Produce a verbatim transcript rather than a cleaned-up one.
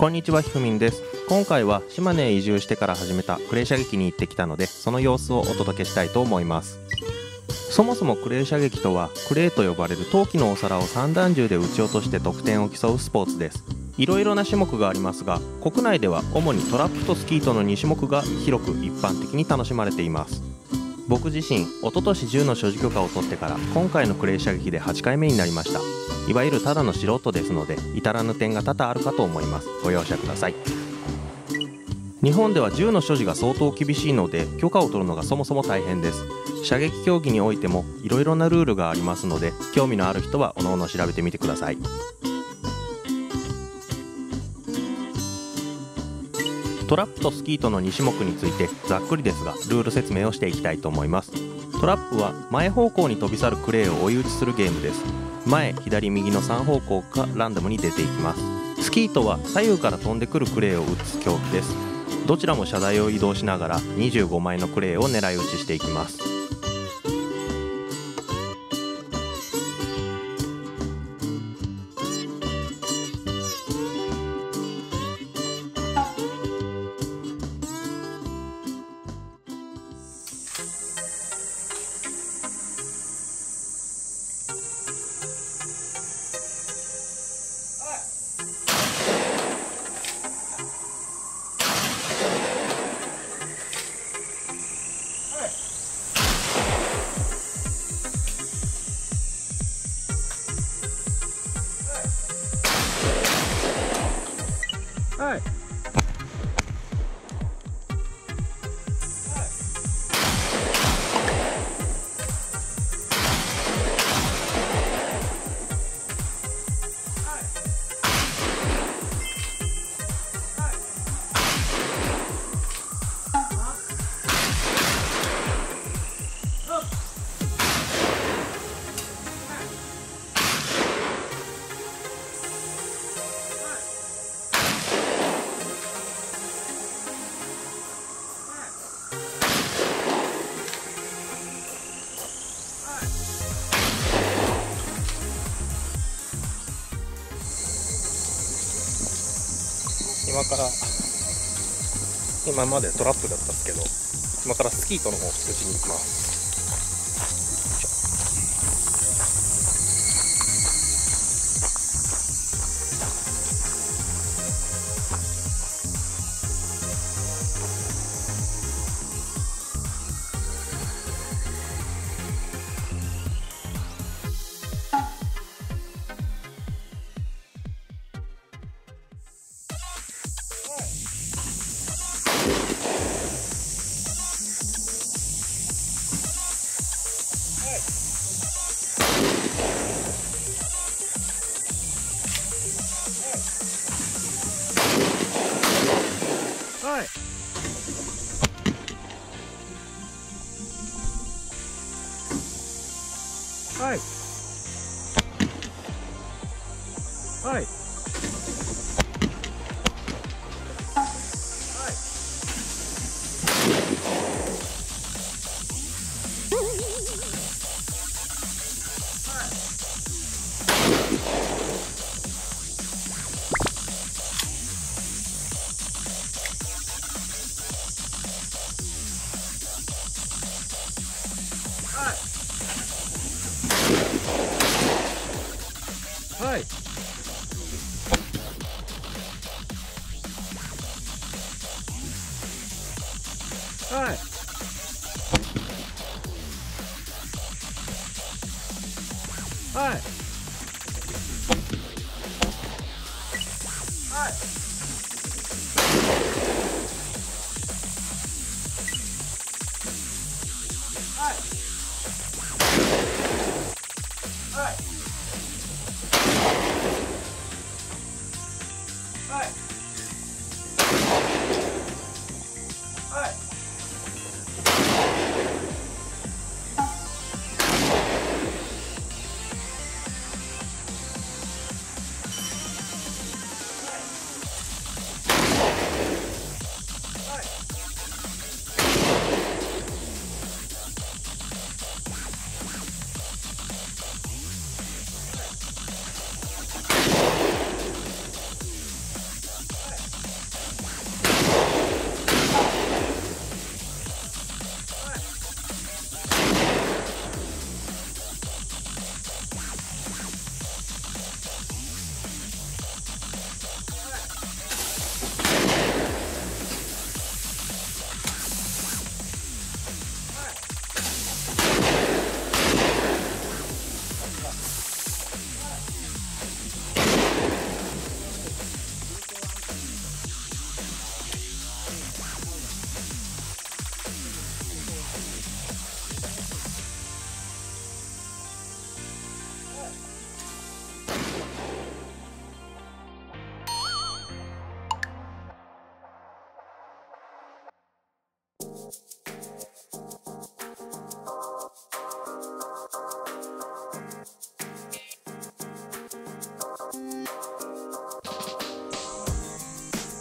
こんにちは、ひふみんです。今回は島根へ移住してから始めたクレー射撃に行ってきたので、その様子をお届けしたいと思います。そもそもクレー射撃とは、クレーと呼ばれる陶器のお皿を散弾銃で撃ち落として得点を競うスポーツです。いろいろな種目がありますが、国内では主にトラップとスキートのに種目が広く一般的に楽しまれています。僕自身、一昨年銃の所持許可を取ってから今回のクレー射撃ではちかいめになりました。いわゆるただの素人ですので、至らぬ点が多々あるかと思います。ご容赦ください。日本では銃の所持が相当厳しいので、許可を取るのがそもそも大変です。射撃競技においてもいろいろなルールがありますので、興味のある人はおのおの調べてみてください。トラップとスキートのに種目についてざっくりですがルール説明をしていきたいと思います。トラップは前方向に飛び去るクレーを追い打ちするゲームです。前、左、右のさん方向かランダムに出ていきます。スキートは左右から飛んでくるクレーを打つ競技です。どちらも射台を移動しながらにじゅうごまいのクレーを狙い撃ちしていきます。はい。今から今までトラップだったんですけど、今からスキートの方打ちに行きます。はい。はい。はい。はい。はい。はい。はい。